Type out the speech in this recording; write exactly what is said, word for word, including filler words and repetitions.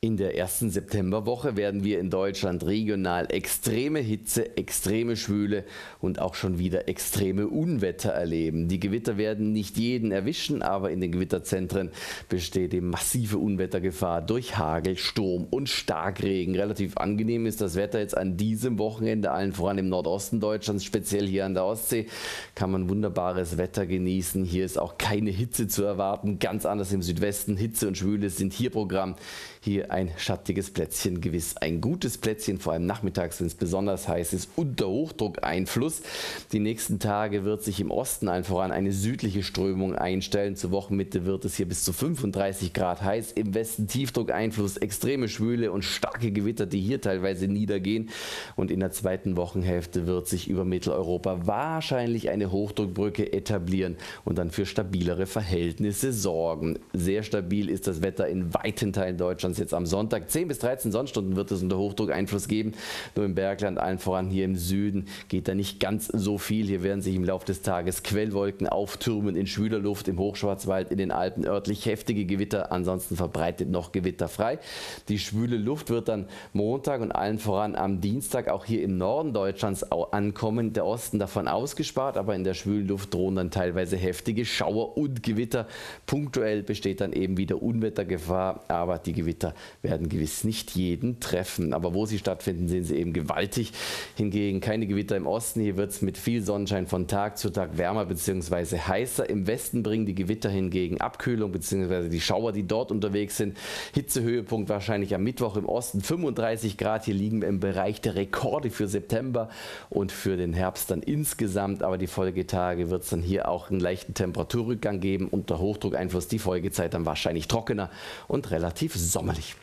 In der ersten Septemberwoche werden wir in Deutschland regional extreme Hitze, extreme Schwüle und auch schon wieder extreme Unwetter erleben. Die Gewitter werden nicht jeden erwischen, aber in den Gewitterzentren besteht die massive Unwettergefahr durch Hagel, Sturm und Starkregen. Relativ angenehm ist das Wetter jetzt an diesem Wochenende, allen voran im Nordosten Deutschlands, speziell hier an der Ostsee, kann man wunderbares Wetter genießen. Hier ist auch keine Hitze zu erwarten, ganz anders im Südwesten. Hitze und Schwüle sind hier Programm. Hier ein schattiges Plätzchen, gewiss ein gutes Plätzchen, vor allem nachmittags, wenn es besonders heiß ist, unter Hochdruckeinfluss. Die nächsten Tage wird sich im Osten allen voran eine südliche Strömung einstellen. Zur Wochenmitte wird es hier bis zu fünfunddreißig Grad heiß. Im Westen Tiefdruckeinfluss, extreme Schwüle und starke Gewitter, die hier teilweise niedergehen. Und in der zweiten Wochenhälfte wird sich über Mitteleuropa wahrscheinlich eine Hochdruckbrücke etablieren und dann für stabilere Verhältnisse sorgen. Sehr stabil ist das Wetter in weiten Teilen Deutschlands jetzt am Sonntag. zehn bis dreizehn Sonnenstunden wird es unter Hochdruckeinfluss geben. Nur im Bergland, allen voran hier im Süden, geht da nicht ganz so viel. Hier werden sich im Laufe des Tages Quellwolken auftürmen in schwüler Luft, im Hochschwarzwald, in den Alpen örtlich heftige Gewitter, ansonsten verbreitet noch gewitterfrei. Die schwüle Luft wird dann Montag und allen voran am Dienstag auch hier im Norden Deutschlands ankommen. Der Osten davon ausgespart, aber in der schwülen Luft drohen dann teilweise heftige Schauer und Gewitter. Punktuell besteht dann eben wieder Unwettergefahr, aber die Gewitter werden gewiss nicht jeden treffen. Aber wo sie stattfinden, sind sie eben gewaltig. Hingegen keine Gewitter im Osten. Hier wird es mit viel Sonnenschein von Tag zu Tag wärmer bzw. heißer. Im Westen bringen die Gewitter hingegen Abkühlung bzw. die Schauer, die dort unterwegs sind. Hitzehöhepunkt wahrscheinlich am Mittwoch im Osten, fünfunddreißig Grad. Hier liegen wir im Bereich der Rekorde für September und für den Herbst dann insgesamt. Aber die Folgetage wird es dann hier auch einen leichten Temperaturrückgang geben. Unter Hochdruckeinfluss die Folgezeit dann wahrscheinlich trockener und relativ sommerlich.